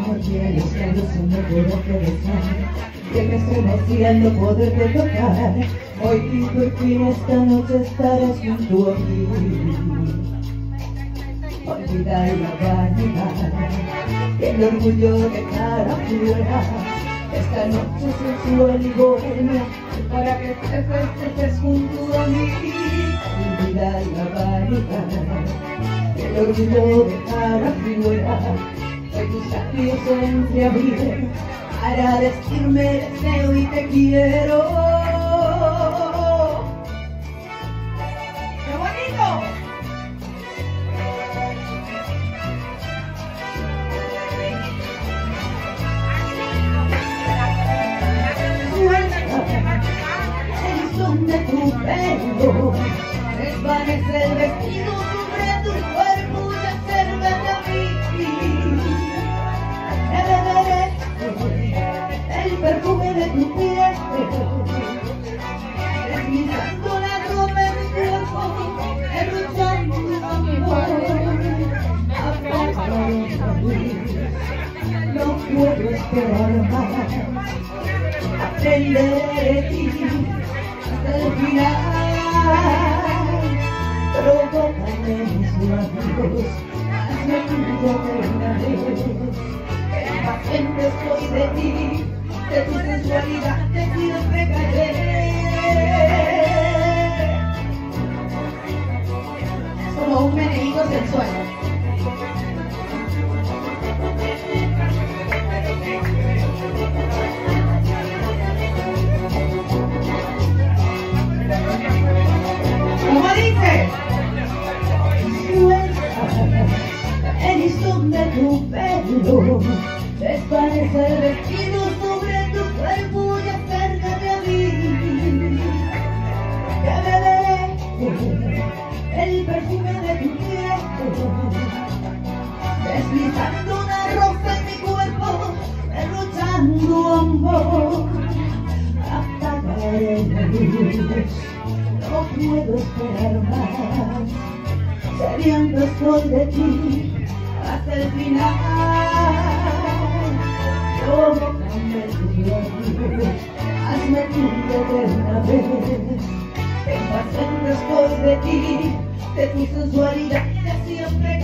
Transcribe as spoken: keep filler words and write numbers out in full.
noche los labios no puedo atravesar, que me estremecía al no poderte tocar. Hoy por fin esta noche estarás junto a mí. Olvidar la vanidad, el orgullo dejar afuera esta noche sensual y bohemia, para que te festejes junto a mí. Olvidar la vanidad, el orgullo dejar afuera, hoy tus labios se entreabren para decirme deseo y te quiero. ¡Qué bonito! El son de tu pelo desvanece el vestido sobre tu cuerpo y acércate a mí. Beberé el perfume de tu piel, deslizando la ropa en mi cuerpo, derrochando amor. No puedo esperar más, aprenderé de ti hasta el final. Provócame mis labios, hazme tuyo de una vez. Impaciente estoy de ti, de tu sensualidad te siempre caeré. Como un meneíto sensual. Como dice, suelta el listón de tu pelo, desvanece el vestido sobre tu cuerpo y acércate a mí. Que beberé el perfume de tu piel, deslizando una rosa en mi cuerpo, derrochando amor. Apagaré la luz, no puedo esperar más, sediento estoy de ti hasta el final. Provócame tus labios, hazme tuyo de una vez. Impaciente estoy de ti, de tu sensualidad de siempre.